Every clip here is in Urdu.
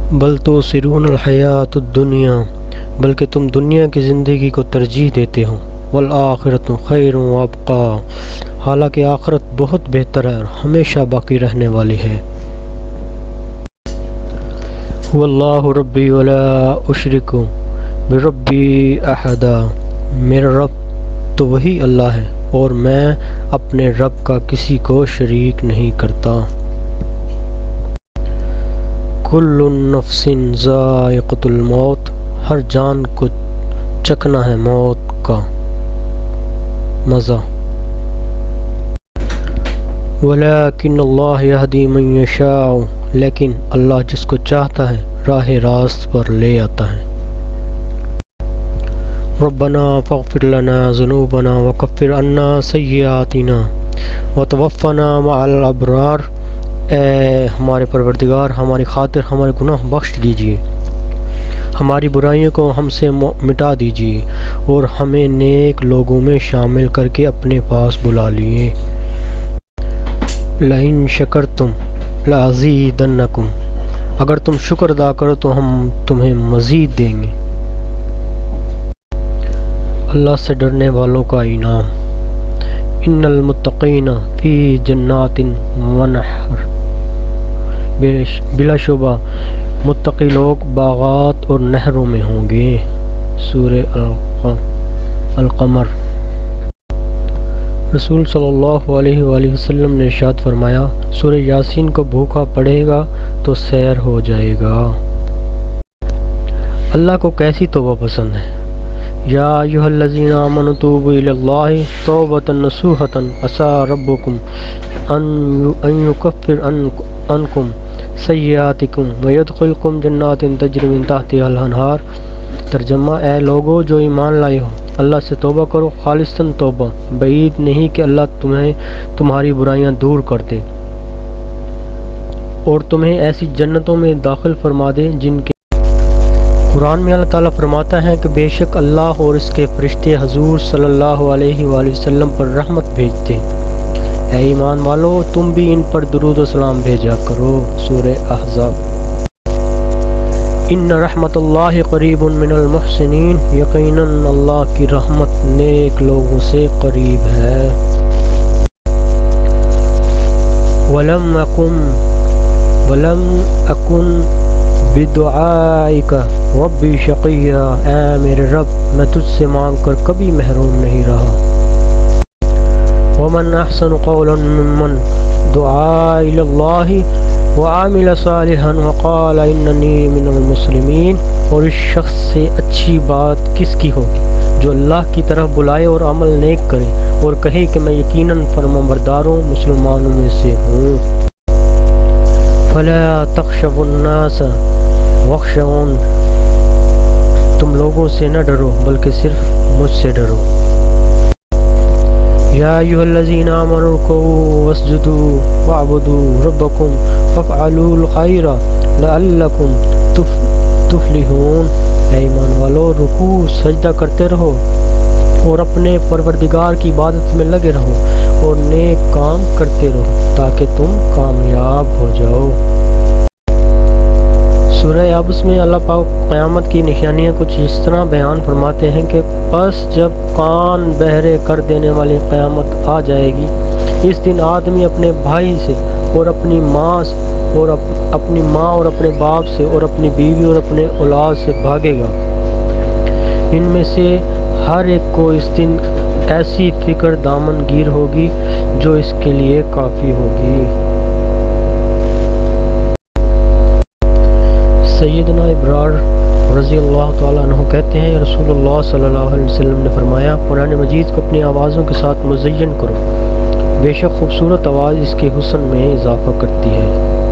بل تؤثرون الحیات الدنیا، بلکہ تم دنیا کی زندگی کو ترجیح دیتے ہو، والآخرۃ خیر وابقی، حالانکہ آخرت بہت بہتر ہے اور ہمیشہ باقی رہنے والی ہے۔ واللہ ربی ولا اشرک بربی احدا، میرا رب تو وہی اللہ ہے اور میں اپنے رب کا کسی کو شریک نہیں کرتا۔ کل نفس ذائقۃ الموت، ہر جان کو چکھنا ہے موت کا مزہ۔ ولیکن اللہ یہدی من یشاء، لیکن اللہ جس کو چاہتا ہے راہ راست پر لے آتا ہے۔ ربنا فاغفر لنا ذنوبنا وکفر عنا سیئاتنا وتوفنا مع الابرار، اے ہمارے پروردگار ہماری خاطر ہمارے گناہ بخش دیجیے، ہماری برائیوں کو ہم سے مٹا دیجیے اور ہمیں نیک لوگوں میں شامل کر کے اپنے پاس بلا لیے۔ لئن شکرتم لازیدنکم، اگر تم شکر ادا کرو تو ہم تمہیں مزید دیں گے۔ اللہ سے ڈرنے والوں کا انعام۔ ان المتقین فی جنات ونہر، بلا شبہ متقی لوگ باغات اور نہروں میں ہوں گے۔ سورہ القمر۔ رسول صلی اللہ علیہ وآلہ وسلم نے ارشاد فرمایا، سورہ یاسین کو بھوکا پڑے گا تو سیر ہو جائے گا۔ اللہ کو کیسی توبہ پسند ہے۔ یا ایھا الذین آمنوا توبوا الی اللہ توبۃ نصوحۃ عسیٰ ربکم ان یکفر عنکم سیئاتکم ویدخلکم جنات تجری من تحتہا الانہار۔ ترجمہ، اے لوگو جو ایمان لائے ہو، اللہ سے توبہ کرو، خالصاً توبہ، بعید نہیں کہ اللہ تمہیں تمہاری برائیاں دور کر دے اور تمہیں ایسی جنتوں میں داخل فرما دے جن کے قرآن میں اللہ تعالیٰ فرماتا ہے کہ بے شک اللہ اور اس کے فرشتے حضور صلی اللہ علیہ وآلہ وسلم پر رحمت بھیجتے۔ اے ایمان والو تم بھی ان پر درود و سلام بھیجا کرو۔ سورہ احزاب۔ ان رحمت اللہ قریب من المحسنین، یقیناً اللہ کی رحمت نیک لوگوں سے قریب ہے۔ ولم اکن بدعائک ربی شقیہ، اے میرے رب میں تجھ سے مانگ کر کبھی محروم نہیں رہا۔ ومن احسن قولا ممن دعا الی اللہ وعمل صالحا وقال اننی من المسلمین، اور اس شخص سے اچھی بات کس کی ہوگی جو اللہ کی طرف بلائے اور عمل نیک کرے اور کہے کہ میں یقیناً فرمانبرداروں مسلمانوں میں سے ہوں۔ فلا تخشوا الناس واخشون، تم لوگوں سے نہ ڈرو بلکہ صرف مجھ سے ڈرو۔ یا ایھا الذین آمنوا ارکعوا واسجدوا واعبدوا ربکم وافعلوا الخیر لعلکم تفلحون، اے ایمان والو رکوع سجدہ کرتے رہو اور اپنے پروردگار کی عبادت میں لگے رہو اور نیک کام کرتے رہو تاکہ تم کامیاب ہو جاؤ۔ سورہ یابس میں اللہ پاک قیامت کی نشانیاں کچھ اس طرح بیان فرماتے ہیں کہ پس جب کان بہرے کر دینے والی قیامت آ جائے گی، اس دن آدمی اپنے بھائی سے اور اپنی ماں اور اپنے باپ سے اور اپنی بیوی اور اپنے اولاد سے بھاگے گا۔ ان میں سے ہر ایک کو اس دن ایسی فکر دامن گیر ہوگی جو اس کے لیے کافی ہوگی۔ سیدنا ابرار رضی اللہ تعالیٰ عنہ کہتے ہیں، رسول اللہ صلی اللہ علیہ وسلم نے فرمایا، قرآن مجید کو اپنی آوازوں کے ساتھ مزین کرو، بے شک خوبصورت آواز اس کے حسن میں اضافہ کرتی ہے۔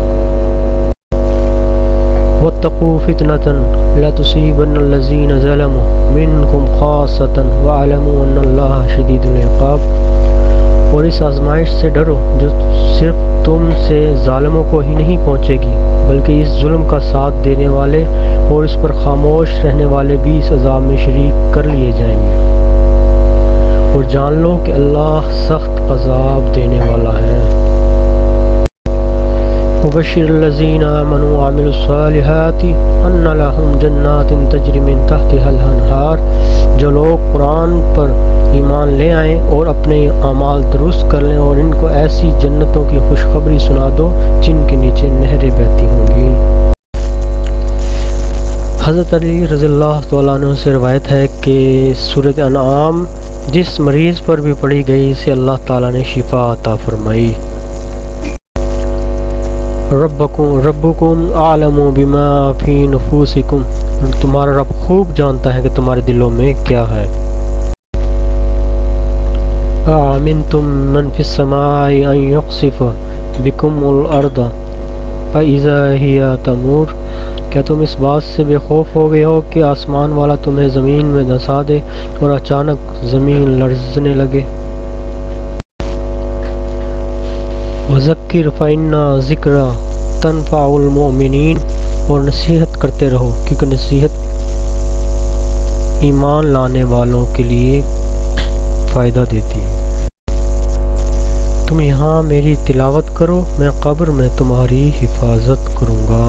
واتقوا فتنة لا تصيبن الذين ظلموا منكم خاصة واعلموا ان اللہ شدید العقاب، اور اس آزمائش سے ڈرو جو صرف تم سے ظالموں کو ہی نہیں پہنچے گی بلکہ اس ظلم کا ساتھ دینے والے اور اس پر خاموش رہنے والے بھی اس عذاب میں شریک کر لیے جائیں گے، اور جان لو کہ اللہ سخت عذاب دینے والا ہے۔ وبشر الذین آمنوا وعملوا الصالحات ان لهم جنات تجری من تحتها الانہار، جو لوگ قرآن پر ایمان لے آئیں اور اپنے اعمال درست کر لیں، اور ان کو ایسی جنتوں کی خوشخبری سنا دو جن کے نیچے نہریں بہتی ہوں گی۔ حضرت علی رضی اللہ تعالیٰ عنہ سے روایت ہے کہ سورۃ انعام جس مریض پر بھی پڑھی گئی اسے اللہ تعالیٰ نے شفا عطا فرمائی۔ ربکم اعلم بما فی نفوسکم، تمہارا رب خوب جانتا ہے کہ تمہارے دلوں میں کیا ہے۔ آمنتم من فی السماء ان یخسف بکم الارض فاذا ہی تمور، کیا تم اس بات سے بے خوف ہو گئے ہو کہ آسمان والا تمہیں زمین میں دھسا دے اور اچانک زمین لرزنے لگے؟ وذکر فإن ذکر تنفع المؤمنین، اور نصیحت کرتے رہو کیونکہ نصیحت ایمان لانے والوں کے لیے فائدہ دیتی ہے۔ تم یہاں میری تلاوت کرو، میں قبر میں تمہاری حفاظت کروں گا۔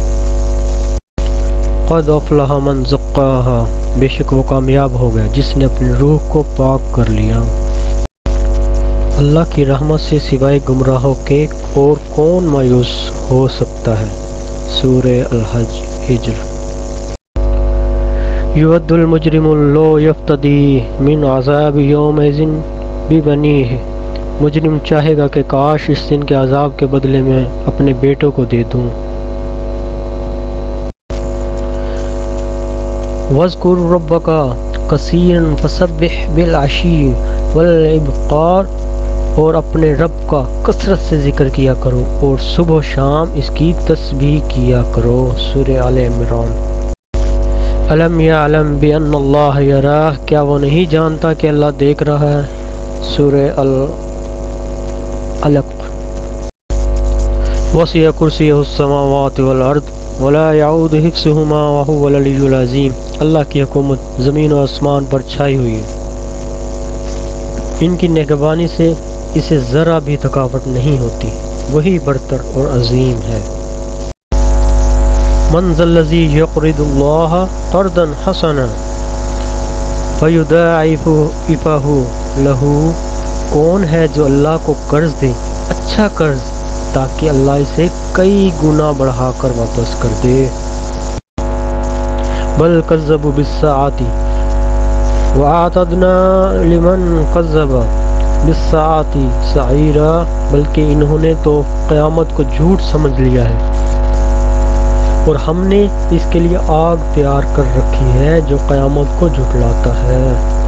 قد افلح من زکاہا، بے شک وہ کامیاب ہو گیا جس نے اپنی روح کو پاک کر لیا۔ اللہ کی رحمت سے سوائے گمراہوں کے اور کون مایوس ہو سکتا ہے؟ سورہ الحج ہجر۔ یود المجرم لو یفتدی من عذاب یومئذ ببنیہ، مجرم چاہے گا کہ کاش اس دن کے عذاب کے بدلے میں اپنے بیٹوں کو دے دوں۔ وَاذْكُرْ رَبَّكَ كَثِيرًا فَسَبِّحْ بِالْعَشِيِّ وَالْإِبْكَارِ، اور اپنے رب کا کثرت سے ذکر کیا کرو اور صبح و شام اس کی تسبیح کیا کرو۔ سورہ آل عمران۔ الم یعلم بأن اللہ یراہ، کیا وہ نہیں جانتا کہ اللہ دیکھ رہا ہے؟ سورہ العلق۔ وسع کرسیہ السماوات والارض ولا يعود حفظهما وهو العلی العظیم، اللہ کی حکومت زمین و آسمان پر چھائی ہوئی ہے، ان کی نگہبانی سے اسے ذرا بھی تھکاوٹ نہیں ہوتی، وہی برتر اور عظیم ہے۔ من ذا الذی یقرض اللہ قرضا حسنا فیضاعفہ لہ، کون ہے جو اللہ کو قرض دے، اچھا قرض، تاکہ اللہ اسے کئی گنا بڑھا کر واپس کر دے۔ بل کذبوا بالساعۃ واعتدنا لمن کذب بالساعۃ سعیرا، بلکہ انہوں نے تو قیامت کو جھوٹ سمجھ لیا ہے اور ہم نے اس کے لیے آگ تیار کر رکھی ہے جو قیامت کو جھٹلاتا ہے۔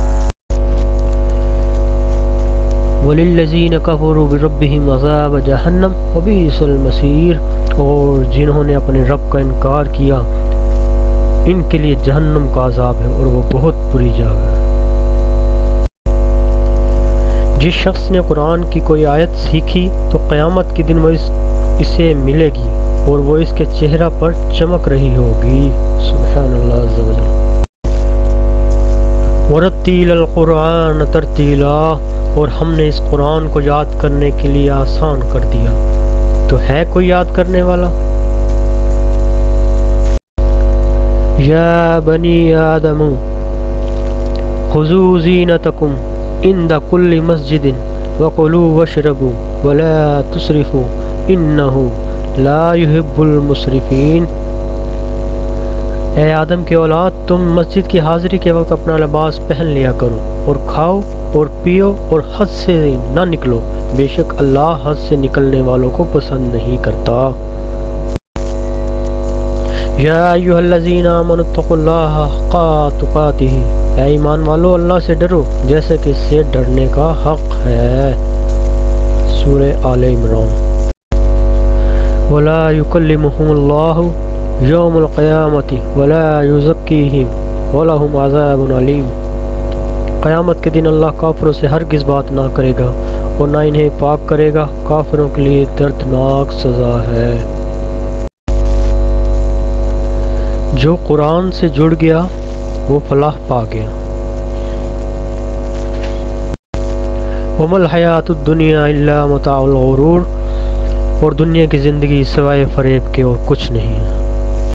وَلِلَّذِينَ كَفَرُوا بِرَبِّهِمْ عَذَابُ جَهَنَّمَ وَبِئْسَ الْمَصِيرُ، اور جنہوں نے اپنے رب کا انکار کیا ان کے لیے جہنم کا عذاب ہے اور وہ بہت بری جگہ ہے۔ جس شخص نے قرآن کی کوئی آیت سیکھی تو قیامت کے دن وہ اسے ملے گی اور وہ اس کے چہرہ پر چمک رہی ہوگی۔ سبحان اللہ عز و جل۔ وَرَتِّلِ الْقُرْآنَ تَرْتِيلًا، اور ہم نے اس قرآن کو یاد کرنے کے لیے آسان کر دیا، تو ہے کوئی یاد کرنے والا؟ یا بنی آدم خذوا زینتکم عند کل مسجد وکلوا واشربوا ولا تسرفوا انہ لا يحب المسرفین۔ اے آدم کے اولاد، تم مسجد کی حاضری کے وقت اپنا لباس پہن لیا کرو اور کھاؤ اور پیو اور حد سے نہ نکلو، بے شک اللہ حد سے نکلنے والوں کو پسند نہیں کرتا۔ یا ایھا الذین آمنوا اتقوا اللہ حق تقاتہ، اے ایمان والو اللہ سے ڈرو جیسے کہ اس سے ڈرنے کا حق ہے۔ سورہ آل عمران۔ ولا یکلمہم اللہ یوم القیامۃ ولا یزکیہم ولہم عذاب علیم، قیامت کے دن اللہ کافروں سے ہرگز بات نہ کرے گا اور نہ انہیں پاک کرے گا، کافروں کے لیے دردناک سزا ہے۔ جو قرآن سے جڑ گیا وہ فلاح پا گیا۔ وَمَا الْحَيَاةُ الدُّنْيَا إِلَّا مَتَاعُ الْغُرُورِ، اور دنیا کی زندگی سوائے فریب کے اور کچھ نہیں ہے۔